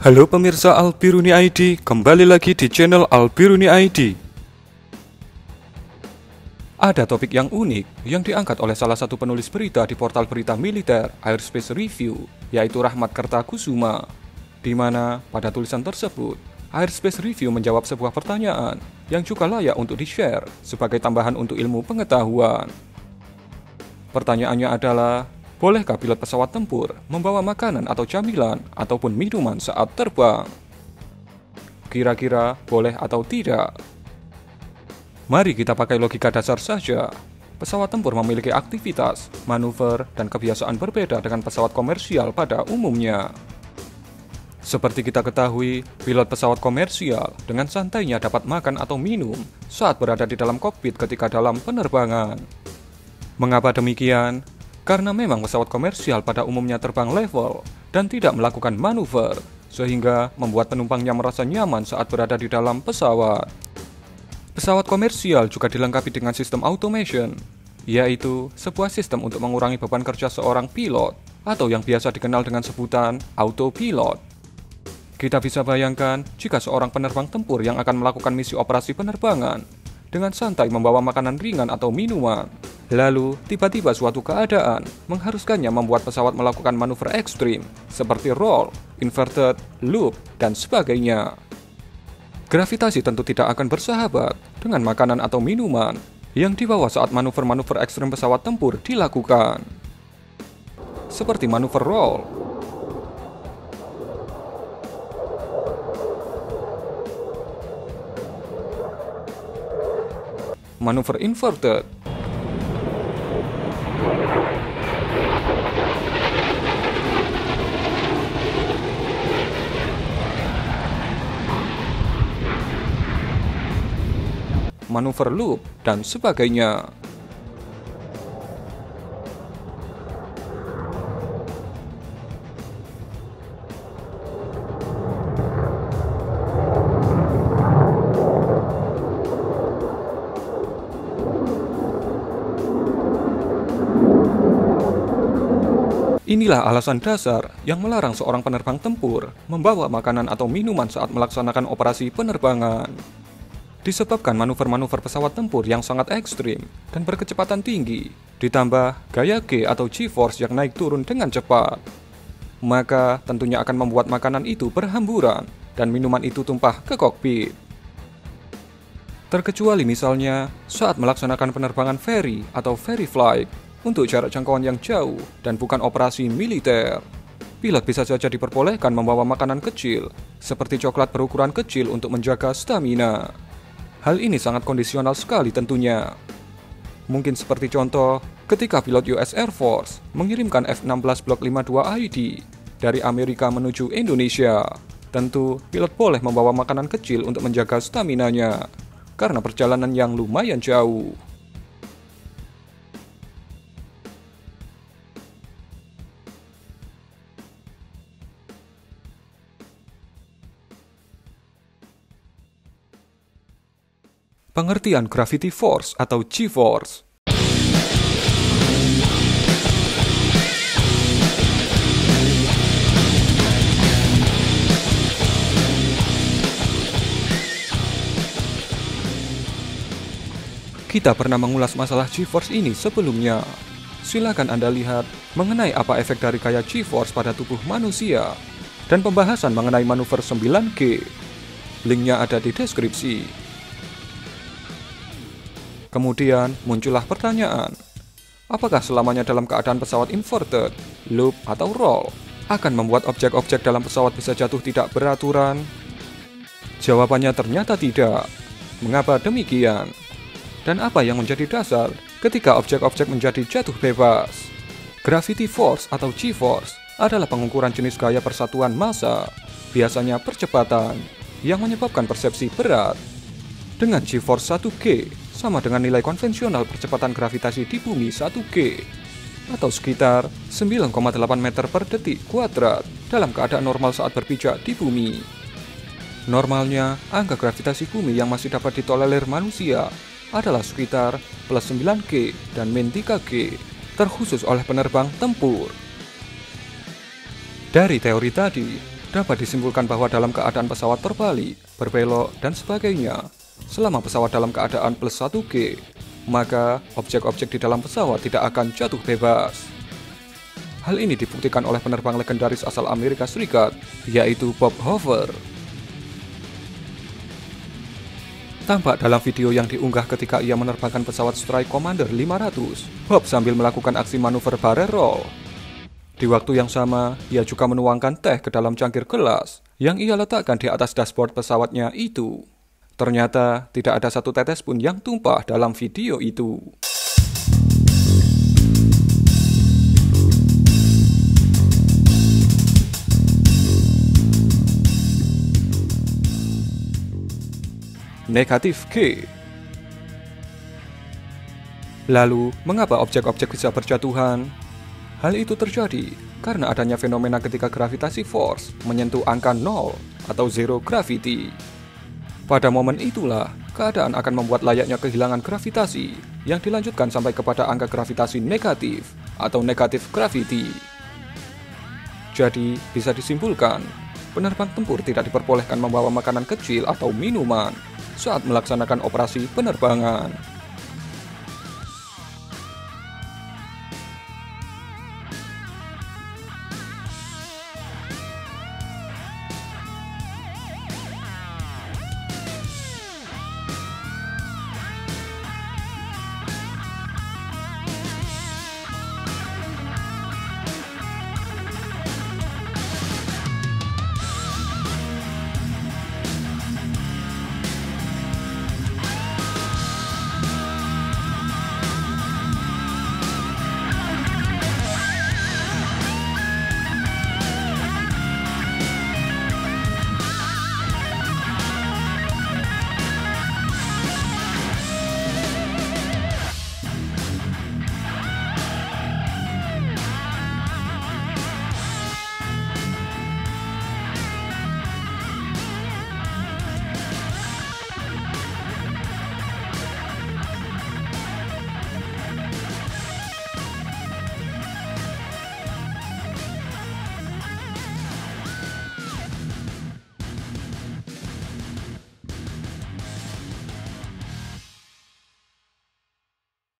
Halo pemirsa Albiruni ID, kembali lagi di channel Albiruni ID. Ada topik yang unik yang diangkat oleh salah satu penulis berita di portal berita militer Airspace Review, yaitu Rahmat Kertakusuma, di mana pada tulisan tersebut Airspace Review menjawab sebuah pertanyaan yang juga layak untuk di-share sebagai tambahan untuk ilmu pengetahuan. Pertanyaannya adalah, bolehkah pilot pesawat tempur membawa makanan atau camilan ataupun minuman saat terbang? Kira-kira boleh atau tidak? Mari kita pakai logika dasar saja. Pesawat tempur memiliki aktivitas, manuver, dan kebiasaan berbeda dengan pesawat komersial pada umumnya. Seperti kita ketahui, pilot pesawat komersial dengan santainya dapat makan atau minum saat berada di dalam kokpit ketika dalam penerbangan. Mengapa demikian? Karena memang pesawat komersial pada umumnya terbang level dan tidak melakukan manuver, sehingga membuat penumpangnya merasa nyaman saat berada di dalam pesawat. Pesawat komersial juga dilengkapi dengan sistem automation, yaitu sebuah sistem untuk mengurangi beban kerja seorang pilot, atau yang biasa dikenal dengan sebutan autopilot. Kita bisa bayangkan jika seorang penerbang tempur yang akan melakukan misi operasi penerbangan dengan santai membawa makanan ringan atau minuman, lalu tiba-tiba suatu keadaan mengharuskannya membuat pesawat melakukan manuver ekstrim seperti roll, inverted, loop, dan sebagainya. Gravitasi tentu tidak akan bersahabat dengan makanan atau minuman yang dibawa saat manuver-manuver ekstrim pesawat tempur dilakukan. Seperti manuver roll, manuver inverted, manuver loop, dan sebagainya. Inilah alasan dasar yang melarang seorang penerbang tempur membawa makanan atau minuman saat melaksanakan operasi penerbangan. Disebabkan manuver-manuver pesawat tempur yang sangat ekstrim dan berkecepatan tinggi, ditambah gaya G atau G-force yang naik turun dengan cepat, maka tentunya akan membuat makanan itu berhamburan dan minuman itu tumpah ke kokpit. Terkecuali misalnya saat melaksanakan penerbangan ferry atau ferry flight untuk jarak jangkauan yang jauh dan bukan operasi militer. Pilot bisa saja diperbolehkan membawa makanan kecil seperti coklat berukuran kecil untuk menjaga stamina. Hal ini sangat kondisional sekali tentunya. Mungkin seperti contoh ketika pilot US Air Force mengirimkan F-16 Block 52 ID dari Amerika menuju Indonesia. Tentu pilot boleh membawa makanan kecil untuk menjaga staminanya karena perjalanan yang lumayan jauh. Pengertian gravity force atau G-force. Kita pernah mengulas masalah G-force ini sebelumnya. Silakan Anda lihat mengenai apa efek dari gaya G-force pada tubuh manusia dan pembahasan mengenai manuver 9G. Linknya ada di deskripsi. Kemudian muncullah pertanyaan, apakah selamanya dalam keadaan pesawat inverted, loop, atau roll akan membuat objek-objek dalam pesawat bisa jatuh tidak beraturan? Jawabannya ternyata tidak. Mengapa demikian? Dan apa yang menjadi dasar ketika objek-objek menjadi jatuh bebas? Gravity force atau G-force adalah pengukuran jenis gaya persatuan massa, biasanya percepatan, yang menyebabkan persepsi berat. Dengan G-force 1G sama dengan nilai konvensional percepatan gravitasi di bumi 1G, atau sekitar 9,8 meter per detik kuadrat dalam keadaan normal saat berpijak di bumi. Normalnya, angka gravitasi bumi yang masih dapat ditolerir manusia adalah sekitar plus 9G dan min 3G, terkhusus oleh penerbang tempur. Dari teori tadi, Dapat disimpulkan bahwa dalam keadaan pesawat terbalik, berbelok, dan sebagainya, selama pesawat dalam keadaan plus 1G, maka objek-objek di dalam pesawat tidak akan jatuh bebas. Hal ini dibuktikan oleh penerbang legendaris asal Amerika Serikat, yaitu Bob Hoover. Tampak dalam video yang diunggah ketika ia menerbangkan pesawat Strike Commander 500, Bob sambil melakukan aksi manuver barrel roll. Di waktu yang sama, ia juga menuangkan teh ke dalam cangkir gelas yang ia letakkan di atas dashboard pesawatnya itu. Ternyata tidak ada satu tetes pun yang tumpah dalam video itu. Negatif G. Lalu, mengapa objek-objek bisa berjatuhan? Hal itu terjadi karena adanya fenomena ketika gravitasi force menyentuh angka 0 atau zero gravity. Pada momen itulah, keadaan akan membuat layaknya kehilangan gravitasi yang dilanjutkan sampai kepada angka gravitasi negatif atau negative gravity. Jadi, bisa disimpulkan, penerbang tempur tidak diperbolehkan membawa makanan kecil atau minuman saat melaksanakan operasi penerbangan.